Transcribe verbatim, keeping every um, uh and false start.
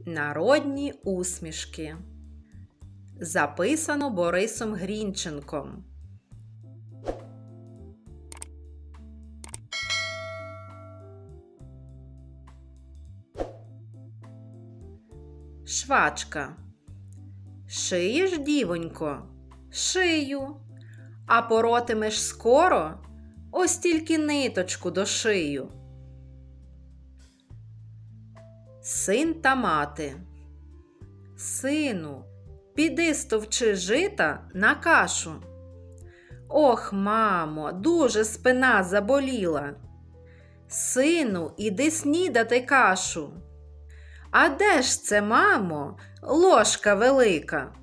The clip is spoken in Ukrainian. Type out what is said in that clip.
Народні усмішки. Записано Борисом Грінченком. Швачка. Шиєш, дівонько? Шию. А поротимеш скоро? Ось тільки ниточку дошию. Син та мати. Сину, піди стовчи жита на кашу. Ох, мамо, дуже спина заболіла. Сину, іди снідати кашу. А де ж це, мамо, ложка велика?